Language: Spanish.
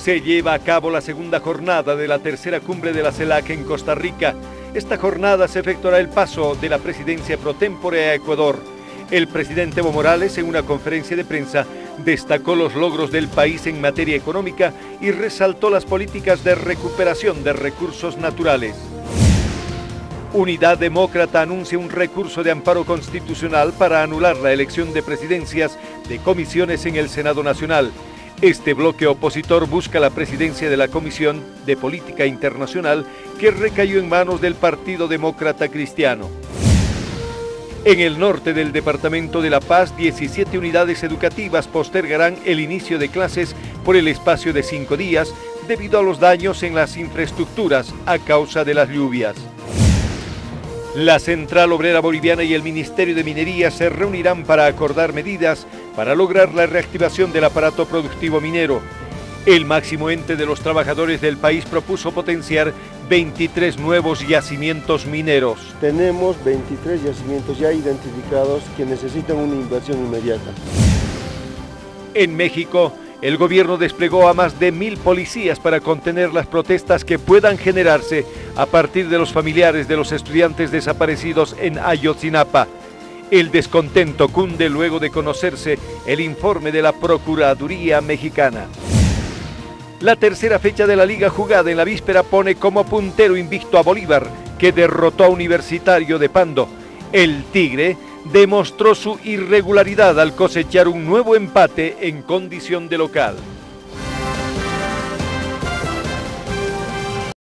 Se lleva a cabo la segunda jornada de la tercera cumbre de la CELAC en Costa Rica. Esta jornada se efectuará el paso de la presidencia pro tempore a Ecuador. El presidente Evo Morales, en una conferencia de prensa, destacó los logros del país en materia económica y resaltó las políticas de recuperación de recursos naturales. Unidad Demócrata anuncia un recurso de amparo constitucional para anular la elección de presidencias de comisiones en el Senado Nacional. Este bloque opositor busca la presidencia de la Comisión de Política Internacional, que recayó en manos del Partido Demócrata Cristiano. En el norte del departamento de La Paz, 17 unidades educativas postergarán el inicio de clases por el espacio de 5 días debido a los daños en las infraestructuras a causa de las lluvias. La Central Obrera Boliviana y el Ministerio de Minería se reunirán para acordar medidas para lograr la reactivación del aparato productivo minero. El máximo ente de los trabajadores del país propuso potenciar 23 nuevos yacimientos mineros. Tenemos 23 yacimientos ya identificados que necesitan una inversión inmediata. En México, el gobierno desplegó a más de 1000 policías para contener las protestas que puedan generarse a partir de los familiares de los estudiantes desaparecidos en Ayotzinapa. El descontento cunde luego de conocerse el informe de la Procuraduría Mexicana. La tercera fecha de la liga jugada en la víspera pone como puntero invicto a Bolívar, que derrotó a Universitario de Pando. El Tigre demostró su irregularidad al cosechar un nuevo empate en condición de local.